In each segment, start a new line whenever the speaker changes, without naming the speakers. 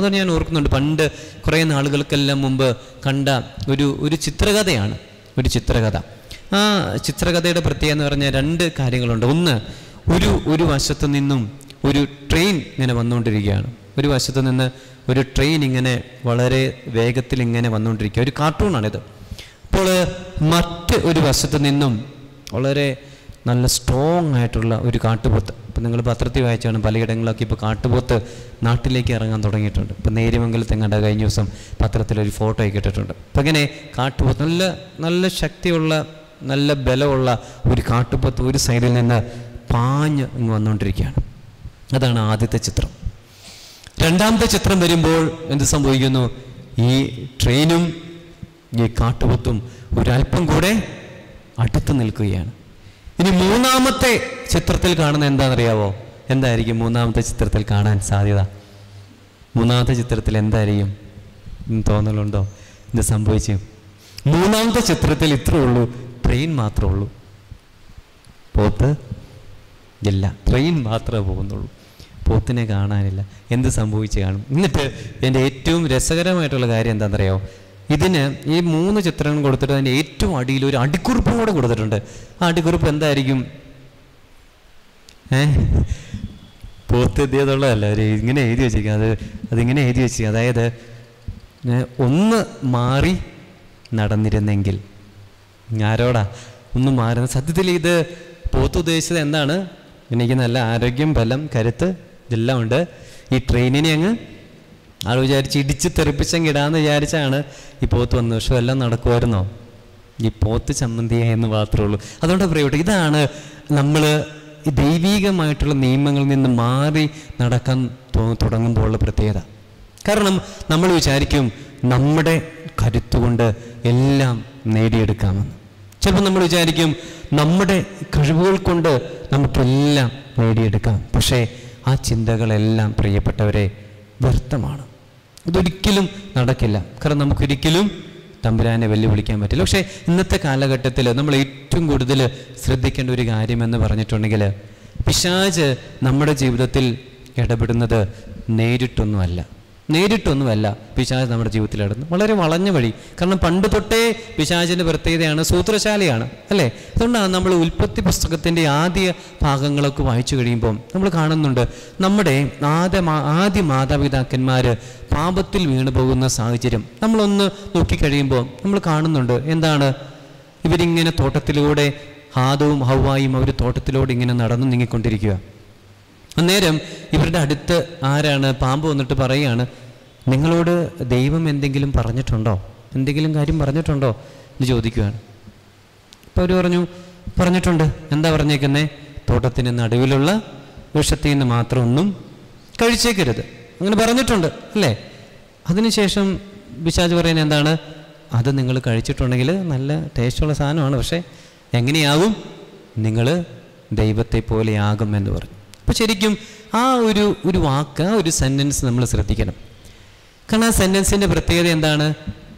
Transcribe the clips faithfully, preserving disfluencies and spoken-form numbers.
അതുകൊണ്ട് ഞാൻ ഓർക്കുന്നുണ്ട്, പണ്ട് കുറേ നാളുകൾക്കെല്ലാം മുമ്പ് കണ്ട ഒരു ഒരു ചിത്രകഥയാണ്. ഒരു ചിത്രകഥ. ആ ചിത്രകഥയുടെ പ്രത്യേകത എന്ന് പറഞ്ഞാൽ രണ്ട് കാര്യങ്ങളുണ്ട്. ഒന്ന്, ഒരു ഒരു വശത്തു നിന്നും ഒരു ട്രെയിൻ ഇങ്ങനെ വന്നുകൊണ്ടിരിക്കുകയാണ്. ഒരു വശത്തു നിന്ന് ഒരു ട്രെയിൻ ഇങ്ങനെ വളരെ വേഗത്തിൽ ഇങ്ങനെ വന്നുകൊണ്ടിരിക്കുക. ഒരു കാർട്ടൂണാണിത്. അപ്പോൾ മറ്റ് ഒരു വശത്തു നിന്നും വളരെ നല്ല സ്ട്രോങ് ആയിട്ടുള്ള ഒരു കാട്ടുപോത്ത്. ഇപ്പം നിങ്ങൾ പത്രത്തിൽ വായിച്ചാണ് പലയിടങ്ങളിലൊക്കെ ഇപ്പോൾ കാട്ടുപോത്ത് നാട്ടിലേക്ക് ഇറങ്ങാൻ തുടങ്ങിയിട്ടുണ്ട്. ഇപ്പം നേര്യമംഗലത്തെങ്ങാണ്ട് കഴിഞ്ഞ ദിവസം പത്രത്തിലൊരു ഫോട്ടോ ഒക്കെ ഇട്ടിട്ടുണ്ട്. അപ്പം ഇങ്ങനെ കാട്ടുപോത്ത്, നല്ല നല്ല ശക്തിയുള്ള നല്ല ബലമുള്ള ഒരു കാട്ടുപോത്ത് ഒരു സൈഡിൽ നിന്ന് പാഞ്ഞ് ഇങ്ങ് വന്നുകൊണ്ടിരിക്കുകയാണ്. അതാണ് ആദ്യത്തെ ചിത്രം. രണ്ടാമത്തെ ചിത്രം വരുമ്പോൾ എന്ത് സംഭവിക്കുന്നു? ഈ ട്രെയിനും ഈ കാട്ടുപോത്തും ഒരല്പം കൂടെ അടുത്ത് നിൽക്കുകയാണ്. ഇനി മൂന്നാമത്തെ ചിത്രത്തിൽ കാണുന്ന എന്താണെന്നറിയാവോ? എന്തായിരിക്കും മൂന്നാമത്തെ ചിത്രത്തിൽ കാണാൻ സാധ്യത? മൂന്നാമത്തെ ചിത്രത്തിൽ എന്തായിരിക്കും തോന്നലുണ്ടോ? ഇത് സംഭവിച്ചു. മൂന്നാമത്തെ ചിത്രത്തിൽ ഇത്രേ ഉള്ളൂ, ട്രെയിൻ മാത്രമേ ഉള്ളൂ, പോത്ത് ഇല്ല. ട്രെയിൻ മാത്രമേ പോകുന്നുള്ളൂ, പോത്തിനെ കാണാനില്ല. എന്ത് സംഭവിച്ചു കാണും? എന്നിട്ട് എൻ്റെ ഏറ്റവും രസകരമായിട്ടുള്ള കാര്യം എന്താണെന്നറിയാമോ? ഇതിന് ഈ മൂന്ന് ചിത്രങ്ങൾ കൊടുത്തിട്ട് അതിൻ്റെ ഏറ്റവും അടിയിൽ ഒരു അടിക്കുറിപ്പും കൂടെ കൊടുത്തിട്ടുണ്ട്. ആ അടിക്കുറിപ്പ് എന്തായിരിക്കും? ഏ പോത്ത് എത്തിയതുള്ളതല്ല, ഒരു ഇങ്ങനെ എഴുതി വെച്ചിരിക്കുക. അത് അതിങ്ങനെ എഴുതി വെച്ചിരിക്കുക. അതായത് ഒന്ന് മാറി നടന്നിരുന്നെങ്കിൽ. ആരോടാ ഒന്ന് മാറുന്നത്? സത്യത്തിൽ ഇത് പോത്ത് ഉദ്ദേശിച്ചത് എന്താണ്? എനിക്ക് നല്ല ആരോഗ്യം, ബലം, കരുത്ത് ഇതെല്ലാം ഉണ്ട്. ഈ ട്രെയിനിനെ അങ്ങ് ആൾ വിചാരിച്ച് ഇടിച്ച് തെറിപ്പിച്ചങ്ങ് ഇടാന്ന് വിചാരിച്ചാണ് ഈ പോത്ത് വന്നത്. പക്ഷെ എല്ലാം നടക്കുമായിരുന്നോ? ഈ പോത്ത് ചമ്മന്തിയെന്ന് മാത്രമേ ഉള്ളൂ. അതുകൊണ്ട് പ്രിയപ്പെട്ട, ഇതാണ് നമ്മൾ ഈ ദൈവീകമായിട്ടുള്ള നിയമങ്ങളിൽ നിന്ന് മാറി നടക്കാൻ തുടങ്ങുമ്പോഴുള്ള പ്രത്യേകത. കാരണം നമ്മൾ വിചാരിക്കും നമ്മുടെ കരുത്തുകൊണ്ട് എല്ലാം നേടിയെടുക്കാമെന്ന്. ചിലപ്പോൾ നമ്മൾ വിചാരിക്കും നമ്മുടെ കഴിവുകൾ കൊണ്ട് നമുക്കെല്ലാം നേടിയെടുക്കാം. പക്ഷേ ആ ചിന്തകളെല്ലാം പ്രിയപ്പെട്ടവരെ വ്യർത്ഥമാണ്. ഇതൊരിക്കലും നടക്കില്ല. കാരണം നമുക്കൊരിക്കലും തമ്പുരാനെ വെല്ലുവിളിക്കാൻ പറ്റില്ല. പക്ഷേ ഇന്നത്തെ കാലഘട്ടത്തിൽ നമ്മൾ ഏറ്റവും കൂടുതൽ ശ്രദ്ധിക്കേണ്ട ഒരു കാര്യമെന്ന് പറഞ്ഞിട്ടുണ്ടെങ്കിൽ, പിശാച് നമ്മുടെ ജീവിതത്തിൽ ഇടപെടുന്നത് നേരിട്ടൊന്നുമല്ല. നേരിട്ടൊന്നുമല്ല പിശാച് നമ്മുടെ ജീവിതത്തിൽ ഇടപെടുന്നത്, വളരെ വളഞ്ഞ വഴി. കാരണം പണ്ട് തൊട്ടേ പിശാചിൻ്റെ പ്രത്യേകതയാണ് സൂത്രശാലിയാണ്, അല്ലേ? അതുകൊണ്ടാണ് നമ്മൾ ഉൽപ്പത്തി പുസ്തകത്തിൻ്റെ ആദ്യ ഭാഗങ്ങളൊക്കെ വായിച്ചു കഴിയുമ്പോൾ നമ്മൾ കാണുന്നുണ്ട് നമ്മുടെ ആദ്യ ആദ്യ മാതാപിതാക്കന്മാർ പാപത്തിൽ വീണു പോകുന്ന സാഹചര്യം നമ്മളൊന്ന് നോക്കിക്കഴിയുമ്പോൾ നമ്മൾ കാണുന്നുണ്ട്. എന്താണ്? ഇവരിങ്ങനെ തോട്ടത്തിലൂടെ ഹാദവും ഹവ്വായും അവർ തോട്ടത്തിലൂടെ ഇങ്ങനെ നടന്നു നീങ്ങിക്കൊണ്ടിരിക്കുക. അന്നേരം ഇവരുടെ അടുത്ത് ആരാണ്? പാമ്പ് വന്നിട്ട് പറയുകയാണ്, നിങ്ങളോട് ദൈവം എന്തെങ്കിലും പറഞ്ഞിട്ടുണ്ടോ? എന്തെങ്കിലും കാര്യം പറഞ്ഞിട്ടുണ്ടോ എന്ന് ചോദിക്കുകയാണ്. അപ്പോൾ അവർ പറഞ്ഞു, പറഞ്ഞിട്ടുണ്ട്. എന്താ പറഞ്ഞേക്കുന്നേ? തോട്ടത്തിന് നടുവിലുള്ള വൃക്ഷത്തിൽ നിന്ന് മാത്രം ഒന്നും കഴിച്ചേക്കരുത്, അങ്ങനെ പറഞ്ഞിട്ടുണ്ട്, അല്ലേ? അതിനുശേഷം പിശാച് പറയുന്നത് എന്താണ്? അത് നിങ്ങൾ കഴിച്ചിട്ടുണ്ടെങ്കിൽ നല്ല ടേസ്റ്റുള്ള സാധനമാണ്, പക്ഷേ എങ്ങനെയാവും? നിങ്ങൾ ദൈവത്തെ പോലെയാകും എന്ന് പറഞ്ഞു. അപ്പോൾ ശരിക്കും ആ ഒരു ഒരു വാക്ക്, ആ ഒരു സെൻറ്റൻസ് നമ്മൾ ശ്രദ്ധിക്കണം. കാരണം ആ സെൻറ്റൻസിൻ്റെ പ്രത്യേകത എന്താണ്?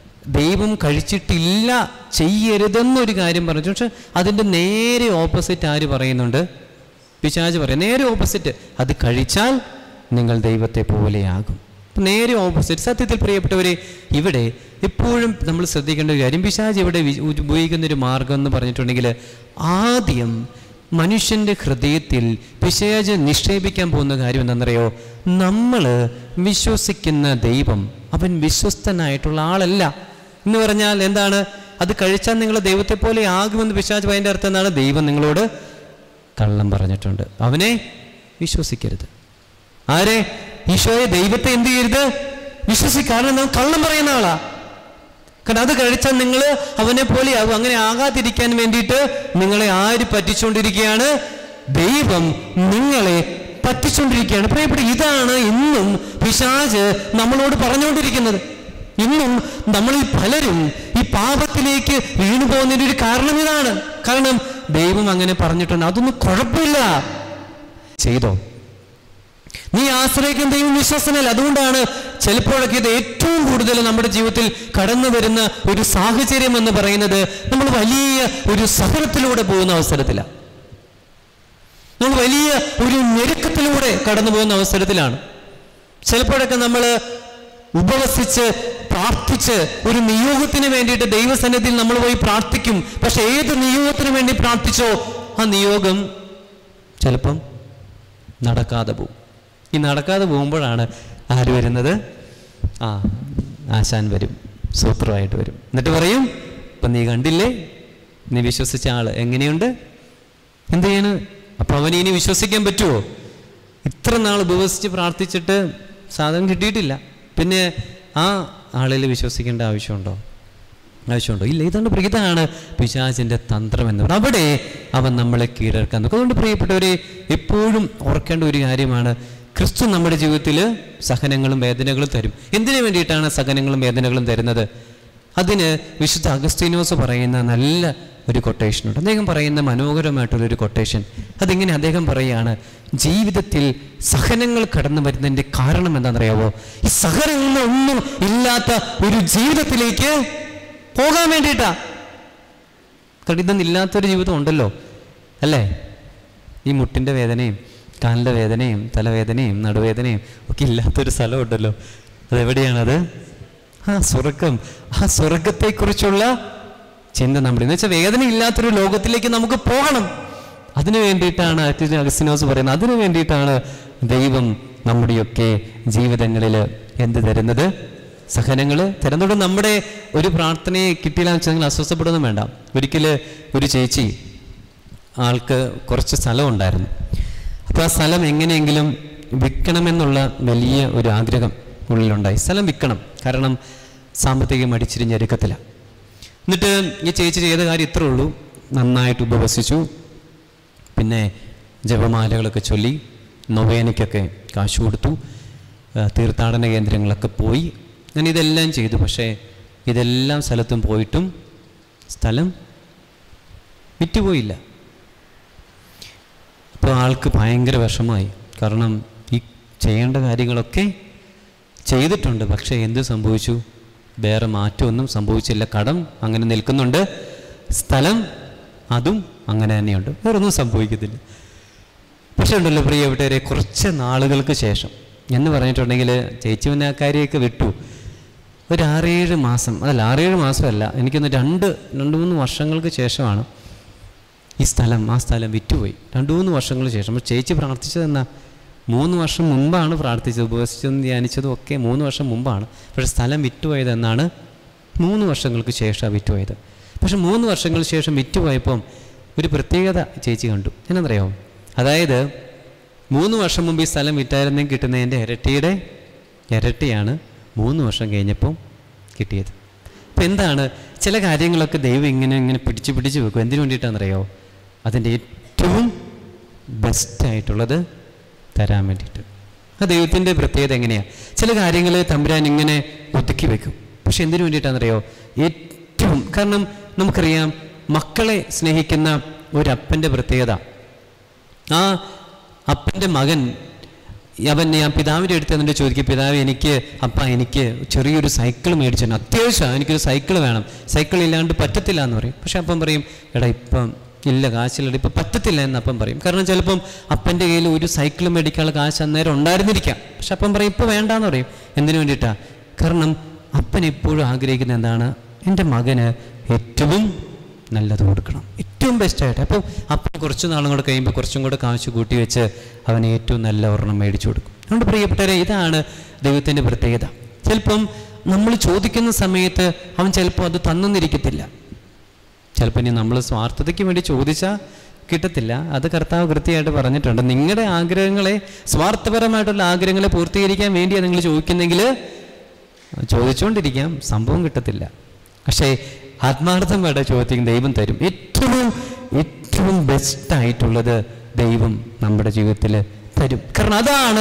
ദൈവം കഴിച്ചിട്ടില്ല, ചെയ്യരുതെന്നൊരു കാര്യം പറഞ്ഞു. പക്ഷെ അതിൻ്റെ നേരെ ഓപ്പോസിറ്റ് ആര് പറയുന്നുണ്ട്? പിശാച് പറയും. നേരെ ഓപ്പോസിറ്റ്, അത് കഴിച്ചാൽ നിങ്ങൾ ദൈവത്തെ പോലെയാകും. അപ്പം നേരെ ഓപ്പോസിറ്റ്. സത്യത്തിൽ പ്രിയപ്പെട്ടവരെ, ഇവിടെ എപ്പോഴും നമ്മൾ ശ്രദ്ധിക്കേണ്ട ഒരു കാര്യം, പിശാച് ഇവിടെ ഉപയോഗിക്കുന്നൊരു മാർഗം എന്ന് പറഞ്ഞിട്ടുണ്ടെങ്കിൽ, ആദ്യം മനുഷ്യൻ്റെ ഹൃദയത്തിൽ പിശാച് നിക്ഷേപിക്കാൻ പോകുന്ന കാര്യം എന്താണെന്നറിയോ? നമ്മൾ വിശ്വസിക്കുന്ന ദൈവം അവൻ വിശ്വസ്തനായിട്ടുള്ള ആളല്ല എന്ന് പറഞ്ഞാൽ എന്താണ്? അത് കഴിച്ചാൽ നിങ്ങൾ ദൈവത്തെ പോലെ ആകുമെന്ന് പിശാച് അതിൻ്റെ അർത്ഥം എന്താണ്? ദൈവം നിങ്ങളോട് കള്ളം പറഞ്ഞിട്ടുണ്ട്, അവനെ വിശ്വസിക്കരുത്. ആരെ? ഈശോയെ, ദൈവത്തെ എന്ത് ചെയ്യരുത്? വിശ്വസിക്കുക. കാരണം നാം കള്ളം പറയുന്ന ആളാ. കാരണം അത് കഴിച്ചാൽ നിങ്ങൾ അവനെ പോലെ ആകും. അങ്ങനെ ആകാതിരിക്കാൻ വേണ്ടിയിട്ട് നിങ്ങളെ ആര് പറ്റിച്ചുകൊണ്ടിരിക്കുകയാണ്? ദൈവം നിങ്ങളെ പറ്റിച്ചുകൊണ്ടിരിക്കുകയാണ്. പ്രിയപ്പെട്ട, ഇതാണ് ഇന്നും പിശാച് നമ്മളോട് പറഞ്ഞുകൊണ്ടിരിക്കുന്നത്. ഇന്നും നമ്മളിൽ പലരും ഈ പാപത്തിലേക്ക് വീണു പോകുന്നതിൻ്റെ ഒരു കാരണം ഇതാണ്. കാരണം ദൈവം അങ്ങനെ പറഞ്ഞിട്ടുണ്ട്, അതൊന്നും കുഴപ്പമില്ല, ചെയ്തോ. നീ ആശ്രയിക്കുന്ന ദൈവം വിശ്വസനല്ല. അതുകൊണ്ടാണ് ചിലപ്പോഴൊക്കെ ഇത് ഏറ്റവും കൂടുതൽ നമ്മുടെ ജീവിതത്തിൽ കടന്നു വരുന്ന ഒരു സാഹചര്യം എന്ന് പറയുന്നത്, നമ്മൾ വലിയ ഒരു സഹനത്തിലൂടെ പോകുന്ന അവസരത്തിലാണ്, നമ്മൾ വലിയ ഒരു ഞെരുക്കത്തിലൂടെ കടന്നു പോകുന്ന അവസരത്തിലാണ്. ചിലപ്പോഴൊക്കെ നമ്മൾ ഉപവസിച്ച് പ്രാർത്ഥിച്ച് ഒരു നിയോഗത്തിന് വേണ്ടിയിട്ട് ദൈവസന്നിധിയിൽ നമ്മൾ പോയി പ്രാർത്ഥിക്കും. പക്ഷെ ഏത് നിയോഗത്തിന് വേണ്ടി പ്രാർത്ഥിച്ചോ ആ നിയോഗം ചിലപ്പം നടക്കാതെ പോകും. ഈ നടക്കാതെ പോകുമ്പോഴാണ് ആര് വരുന്നത്? ആ ആശാൻ വരും, സൂത്രമായിട്ട് വരും. എന്നിട്ട് പറയും, ഇപ്പം നീ കണ്ടില്ലേ, നീ വിശ്വസിച്ച ആള് എങ്ങനെയുണ്ട്, എന്ത് ചെയ്യണ്? അപ്പം അവന് ഇനി വിശ്വസിക്കാൻ പറ്റുമോ? ഇത്ര നാൾ ഉപവസിച്ച് പ്രാർത്ഥിച്ചിട്ട് സാധനം കിട്ടിയിട്ടില്ല, പിന്നെ ആ ആളിൽ വിശ്വസിക്കേണ്ട ആവശ്യമുണ്ടോ? ആവശ്യമുണ്ടോ? ഇല്ല. ഇതുകൊണ്ട് പ്രിയതാണ് പിശാചിൻ്റെ തന്ത്രം എന്ന് പറയുന്നത്. അവിടെ അവൻ നമ്മളെ കീഴടക്കാൻ നോക്കും. അതുകൊണ്ട് പ്രിയപ്പെട്ടവരെ, എപ്പോഴും ഓർക്കേണ്ട ഒരു കാര്യമാണ്, ക്രിസ്തു നമ്മുടെ ജീവിതത്തിൽ സഹനങ്ങളും വേദനകളും തരും. എന്തിനു വേണ്ടിയിട്ടാണ് സഹനങ്ങളും വേദനകളും തരുന്നത്? അതിന് വിശുദ്ധ അഗസ്തീനോസ് പറയുന്ന നല്ല ഒരു കൊട്ടേഷനുണ്ട്. അദ്ദേഹം പറയുന്ന മനോഹരമായിട്ടുള്ളൊരു കൊട്ടേഷൻ. അതിങ്ങനെ അദ്ദേഹം പറയുകയാണ്, ജീവിതത്തിൽ സഹനങ്ങൾ കടന്നു വരുന്നതിൻ്റെ കാരണം എന്താണെന്നറിയാവോ? ഈ സഹനങ്ങളൊന്നും ഇല്ലാത്ത ഒരു ജീവിതത്തിലേക്ക് പോകാൻ വേണ്ടിയിട്ടാ. കഠിനമില്ലാത്തൊരു ജീവിതം ഉണ്ടല്ലോ, അല്ലേ? ഈ മുട്ടിൻ്റെ വേദനയും കാലിൻ്റെ വേദനയും തലവേദനയും നടുവേദനയും ഒക്കെ ഇല്ലാത്തൊരു സ്ഥലമുണ്ടല്ലോ. അതെവിടെയാണത്? ആ സ്വർഗം. ആ സ്വർഗത്തെക്കുറിച്ചുള്ള ചിന്ത നമ്മുടെ, എന്ന് വെച്ചാൽ വേദന ഇല്ലാത്തൊരു ലോകത്തിലേക്ക് നമുക്ക് പോകണം. അതിനു വേണ്ടിയിട്ടാണ് അഗസ്തീനോസ് പറയുന്നത്, അതിനു വേണ്ടിയിട്ടാണ് ദൈവം നമ്മുടെയൊക്കെ ജീവിതങ്ങളിൽ എന്ത് തരുന്നത്? സഹനങ്ങൾ തരുന്നതോട് നമ്മുടെ ഒരു പ്രാർത്ഥനയെ കിട്ടിയില്ല എന്ന് വെച്ചാൽ അസ്വസ്ഥപ്പെടുന്നു വേണ്ട. ഒരിക്കൽ ഒരു ചേച്ചി, ആൾക്ക് കുറച്ച് സ്ഥലം ഉണ്ടായിരുന്നു. അപ്പോൾ ആ സ്ഥലം എങ്ങനെയെങ്കിലും വിൽക്കണമെന്നുള്ള വലിയ ഒരു ആഗ്രഹം ഉള്ളിലുണ്ടായി. സ്ഥലം വിൽക്കണം, കാരണം സാമ്പത്തികം അടിച്ചിരിഞ്ഞെടുക്കത്തില്ല. എന്നിട്ട് ഈ ചേച്ചി ചെയ്ത കാര്യം ഇത്രേ ഉള്ളൂ, നന്നായിട്ട് ഉപവസിച്ചു, പിന്നെ ജപമാലകളൊക്കെ ചൊല്ലി, നൊവേനയ്ക്കൊക്കെ കാശ് കൊടുത്തു, തീർത്ഥാടന കേന്ദ്രങ്ങളൊക്കെ പോയി. ഞാൻ ഇതെല്ലാം ചെയ്തു. പക്ഷേ ഇതെല്ലാം സ്ഥലത്തും പോയിട്ടും സ്ഥലം വിറ്റുപോയില്ല. അപ്പോൾ ആൾക്ക് ഭയങ്കര വിഷമമായി. കാരണം ഈ ചെയ്യേണ്ട കാര്യങ്ങളൊക്കെ ചെയ്തിട്ടുണ്ട്, പക്ഷേ എന്ത് സംഭവിച്ചു? വേറെ മാറ്റമൊന്നും സംഭവിച്ചില്ല. കടം അങ്ങനെ നിൽക്കുന്നുണ്ട്, സ്ഥലം അതും അങ്ങനെ തന്നെയുണ്ട്, വേറൊന്നും സംഭവിക്കത്തില്ല. പക്ഷേ ഉണ്ടല്ലോ പ്രിയപ്പെട്ടവരെ, കുറച്ച് നാളുകൾക്ക് ശേഷം എന്ന് പറഞ്ഞിട്ടുണ്ടെങ്കിൽ ചേച്ചി പിന്നെ ആ കാര്യമൊക്കെ വിട്ടു. ഒരു ആറേഴ് മാസം അതല്ല ആറേഴ് മാസമല്ല എനിക്കൊന്ന് രണ്ട് രണ്ട് മൂന്ന് വർഷങ്ങൾക്ക് ശേഷമാണ് ഈ സ്ഥലം ആ സ്ഥലം വിറ്റുപോയി. രണ്ട് മൂന്ന് വർഷങ്ങൾക്ക് ശേഷം. അപ്പോൾ ചേച്ചി പ്രാർത്ഥിച്ചതെന്നാ മൂന്ന് വർഷം മുമ്പാണ് പ്രാർത്ഥിച്ചത്, ഉപവസിച്ചതും ധ്യാനിച്ചതും ഒക്കെ മൂന്ന് വർഷം മുമ്പാണ്. പക്ഷേ സ്ഥലം വിറ്റുപോയത് എന്നാണ് മൂന്ന് വർഷങ്ങൾക്ക് ശേഷമാണ് വിറ്റുപോയത്. പക്ഷെ മൂന്ന് വർഷങ്ങൾക്ക് ശേഷം വിറ്റുപോയപ്പം ഒരു പ്രത്യേകത ചേച്ചി കണ്ടു. എന്നറിയാമോ? അതായത് മൂന്ന് വർഷം മുമ്പ് ഈ സ്ഥലം വിറ്റായിരുന്നെങ്കിൽ കിട്ടുന്നതിൻ്റെ ഇരട്ടിയുടെ ഇരട്ടിയാണ് മൂന്ന് വർഷം കഴിഞ്ഞപ്പോൾ കിട്ടിയത്. അപ്പം എന്താണ്, ചില കാര്യങ്ങളൊക്കെ ദൈവം ഇങ്ങനെ ഇങ്ങനെ പിടിച്ച് പിടിച്ച് വെക്കും. എന്തിനു വേണ്ടിയിട്ടാണെന്നറിയാമോ? അതിൻ്റെ ഏറ്റവും ബെസ്റ്റായിട്ടുള്ളത് തരാൻ വേണ്ടിയിട്ട്. ആ ദൈവത്തിൻ്റെ പ്രത്യേകത എങ്ങനെയാണ്? ചില കാര്യങ്ങൾ തമ്പുരാൻ ഇങ്ങനെ ഒതുക്കി വെക്കും. പക്ഷെ എന്തിനു വേണ്ടിയിട്ടാണെന്നറിയോ? ഏറ്റവും, കാരണം നമുക്കറിയാം മക്കളെ സ്നേഹിക്കുന്ന ഒരപ്പൻ്റെ പ്രത്യേകത, ആ അപ്പൻ്റെ മകൻ അവൻ ഞാൻ പിതാവിൻ്റെ അടുത്ത് എന്നിട്ട് ചോദിക്കും, പിതാവ് എനിക്ക് അപ്പ എനിക്ക് ചെറിയൊരു സൈക്കിൾ മേടിച്ചു, അത്യാവശ്യമാണ്, എനിക്കൊരു സൈക്കിൾ വേണം, സൈക്കിൾ ഇല്ലാണ്ട് പറ്റത്തില്ല എന്ന് പറയും. പക്ഷെ അപ്പം പറയും, എടാ ഇപ്പം ഇല്ല, കാശില്ല, ഇപ്പം പറ്റത്തില്ല എന്ന് അപ്പം പറയും. കാരണം ചിലപ്പം അപ്പൻ്റെ കയ്യിൽ ഒരു സൈക്കിൾ മേടിക്കാനുള്ള കാശ് അന്നേരം ഉണ്ടായിരുന്നിരിക്കാം. പക്ഷെ അപ്പം പറയും ഇപ്പം വേണ്ടാന്ന് പറയും. എന്തിനു വേണ്ടിയിട്ടാണ്? കാരണം അപ്പൻ എപ്പോഴും ആഗ്രഹിക്കുന്ന എന്താണ്? എൻ്റെ മകന് ഏറ്റവും നല്ലത് കൊടുക്കണം, ഏറ്റവും ബെസ്റ്റായിട്ട്. അപ്പോൾ അപ്പം കുറച്ച് നാളും കൂടെ കഴിയുമ്പോൾ കുറച്ചും കൂടെ കാശ് കൂട്ടി വെച്ച് അവന് ഏറ്റവും നല്ല ഒരെണ്ണം മേടിച്ചു കൊടുക്കും. അതുകൊണ്ട് പ്രിയപ്പെട്ടവരെ, ഇതാണ് ദൈവത്തിൻ്റെ പ്രത്യേകത. ചിലപ്പം നമ്മൾ ചോദിക്കുന്ന സമയത്ത് അവൻ ചിലപ്പോൾ അത് തന്നിരിക്കത്തില്ല. ചിലപ്പോൾ ഇനി നമ്മൾ സ്വാർത്ഥതയ്ക്ക് വേണ്ടി ചോദിച്ചാൽ കിട്ടത്തില്ല. അത് കർത്താവ് കൃത്യമായിട്ട് പറഞ്ഞിട്ടുണ്ട്. നിങ്ങളുടെ ആഗ്രഹങ്ങളെ, സ്വാർത്ഥപരമായിട്ടുള്ള ആഗ്രഹങ്ങളെ പൂർത്തീകരിക്കാൻ വേണ്ടിയാണ് നിങ്ങൾ ചോദിക്കുന്നെങ്കിൽ ചോദിച്ചുകൊണ്ടിരിക്കാം, സംഭവം കിട്ടത്തില്ല. പക്ഷേ ആത്മാർത്ഥമായിട്ട് ചോദിക്കും, ദൈവം തരും. ഏറ്റവും ഏറ്റവും ബെസ്റ്റായിട്ടുള്ളത് ദൈവം നമ്മുടെ ജീവിതത്തിൽ തരും. കാരണം അതാണ്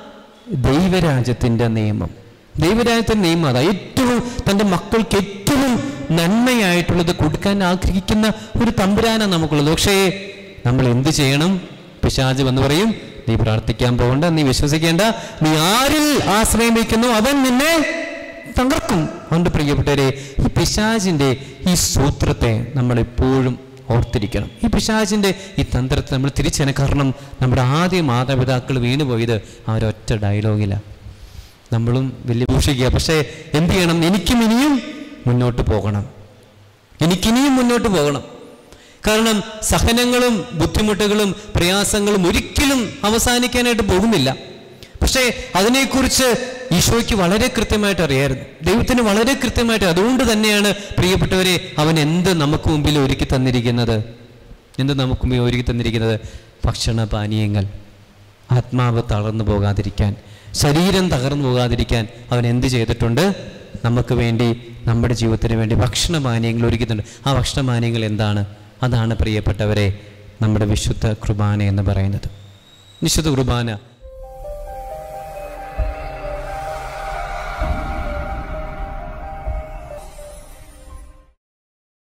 ദൈവരാജ്യത്തിൻ്റെ നിയമം. ദൈവരാജ്യത്തിൻ്റെ നിയമം അതാ, ഏറ്റവും തൻ്റെ മക്കൾക്ക് ഏറ്റവും നന്മയായിട്ടുള്ളത് കൊടുക്കാൻ ആഗ്രഹിക്കുന്ന ഒരു തമ്പുരാനാണ് നമുക്കുള്ളത്. പക്ഷേ നമ്മൾ എന്ത് ചെയ്യണം? പിശാച് വന്ന് പറയും, നീ പ്രാർത്ഥിക്കാൻ പോകണ്ട, നീ വിശ്വസിക്കേണ്ട, നീ ആരിൽ ആശ്രയം വയ്ക്കുന്നു അവൻ നിന്നെ തകർക്കും. അതുകൊണ്ട് പ്രിയപ്പെട്ടവരെ, ഈ പിശാചിൻ്റെ ഈ സൂത്രത്തെ നമ്മൾ എപ്പോഴും ഓർത്തിരിക്കണം. ഈ പിശാചിൻ്റെ ഈ തന്ത്രത്തെ നമ്മൾ തിരിച്ചറിയണം. കാരണം നമ്മുടെ ആദ്യ മാതാപിതാക്കൾ വീണുപോയത് ആ ഒരൊറ്റ ഡയലോഗിലാണ്. നമ്മളും വെല്ലുവിളിക്കുക. പക്ഷേ എന്ത് ചെയ്യണം? എനിക്കും ഇനിയും മുന്നോട്ട് പോകണം, എനിക്കിനിയും മുന്നോട്ട് പോകണം. കാരണം സഹനങ്ങളും ബുദ്ധിമുട്ടുകളും പ്രയാസങ്ങളും ഒരിക്കലും അവസാനിക്കാനായിട്ട് പോകുന്നില്ല. പക്ഷേ അതിനെക്കുറിച്ച് ഈശോയ്ക്ക് വളരെ കൃത്യമായിട്ട് അറിയായിരുന്നു, ദൈവത്തിന് വളരെ കൃത്യമായിട്ട്. അതുകൊണ്ട് തന്നെയാണ് പ്രിയപ്പെട്ടവരെ അവൻ എന്ത് നമുക്ക് മുമ്പിൽ ഒരുക്കി തന്നിരിക്കുന്നത്? എന്ത് നമുക്ക് മുമ്പിൽ ഒരുക്കി തന്നിരിക്കുന്നത്? ഭക്ഷണ പാനീയങ്ങൾ. ആത്മാവ് തളർന്നു പോകാതിരിക്കാൻ, ശരീരം തകർന്നു പോകാതിരിക്കാൻ അവൻ എന്ത് ചെയ്തിട്ടുണ്ട്? നമുക്ക് വേണ്ടി, നമ്മുടെ ജീവിതത്തിന് വേണ്ടി ഭക്ഷണപാനീയങ്ങൾ ഒരുക്കുന്നുണ്ട്. ആ ഭക്ഷണപാനീയങ്ങൾ എന്താണ്? അതാണ് പ്രിയപ്പെട്ടവരെ നമ്മുടെ വിശുദ്ധ കുർബാന എന്ന് പറയുന്നത്. വിശുദ്ധ കുർബാന